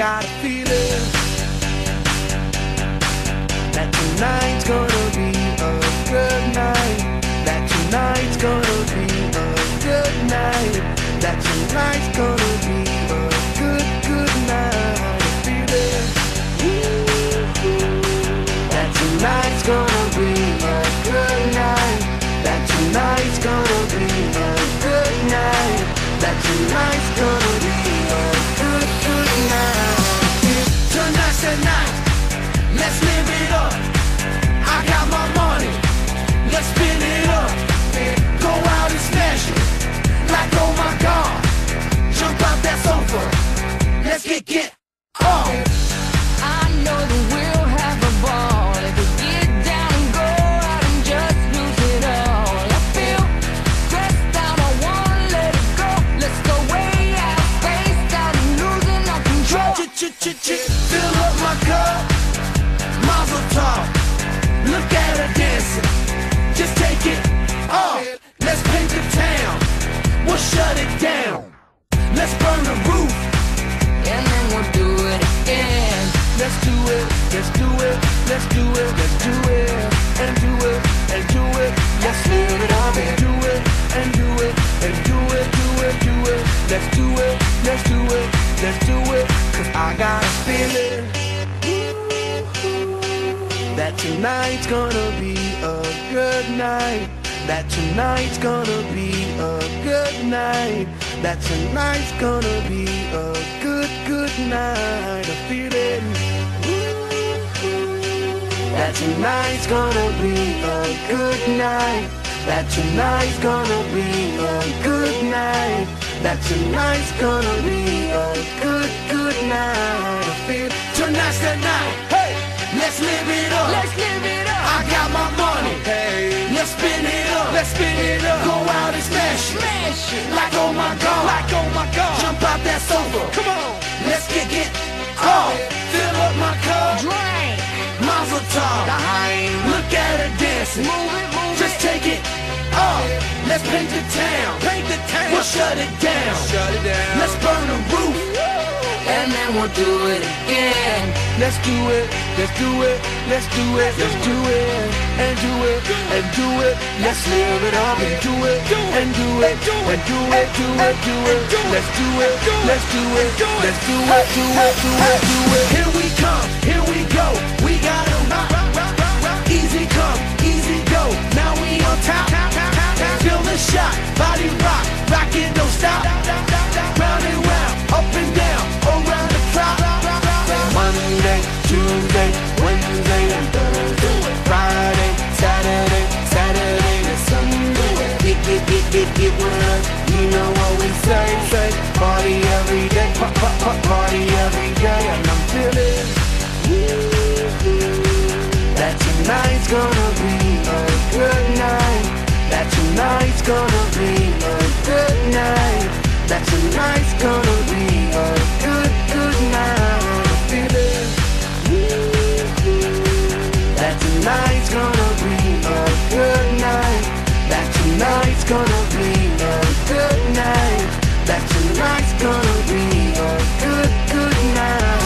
got a feeling that tonight's gonna be a good night. That tonight's gonna be a good night. That tonight's gonna be a good night. A feeling that tonight's gonna be a good night. That tonight's gonna be a good night. That tonight's gonna be a good night. Tonight's the night, let's live it up. I got my money, let's spin it up. Go out and smash it, like oh my God. Jump out that sofa, let's get off. I know that we'll have a ball if we get down and go out and just lose it all. I feel stressed out, I wanna let it go. Let's go way out, spaced out and losing our control. Fill up my cup, Mazel tov. Look at her dancing, just take it off. Let's paint the town, we'll shut it down. Let's burn the roof, And then we'll do it again. let's do it, let's do it, let's do it, let's do it, and do it, and do it. Let's live it up and do it, and do it, and do it, do it, do it. Let's do it, let's do it, let's do it. Cause I got a feeling that tonight's gonna be a good night. That tonight's gonna be a good night. That tonight's gonna be a good night. A feeling that tonight's gonna be a good night. That tonight's gonna be a good night. That tonight's gonna be a good night. I feel tonight's the night. Hey, let's live it up. Let's live it up. I got my money. Hey, let's spin it up. Let's spin it up. Go out and smash it. Smash it. Like oh my God. Like oh my God. Jump out that sofa. Come on. Let's get off. Fill up my cup. Drink. Mazel tov. Look at her dancing. Move it, move Just it. take it off. Let's paint the town. Paint the town. We'll shut it down. Shut it down. Let's burn the roof. And then we'll do it again. Let's do it. Let's do it. Let's do it. Let's do it. And do it. And do it. Let's live it up and do it. And do it. And do it. Do it. Do it. Let's do it. Let's do it. Let's do it. Do it. Do it. Do it. Here we come. Here we go. We gotta rock. Easy come. Easy go. Now we on top. Feel the shot. Body rock. Rockin', don't stop. Round and round. Up and down. Around the clock. Monday, Tuesday, Wednesday, and Thursday. Friday, Saturday, Saturday to Sunday. Get with us. You know what we say. Party every day. Party every day. And I'm feeling that tonight's gonna be a good night. That tonight's gonna be a good night. That tonight's gonna be a good night. I feel it. That tonight's gonna be a good night. That tonight's gonna be a good night. That tonight's gonna be a good night.